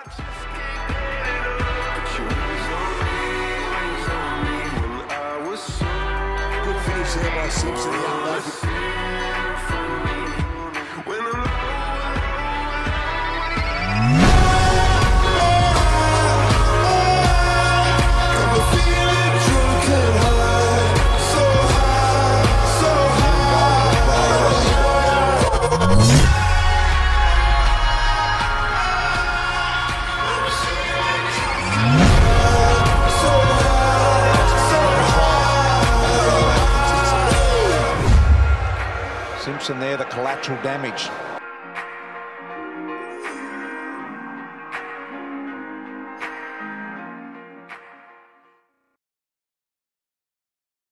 Good finish there by Simpson, the young lad. Simpson there, the collateral damage.